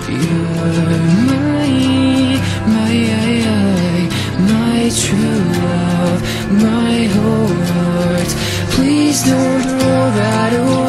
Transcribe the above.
You're my true love, my whole heart. Please don't throw that away.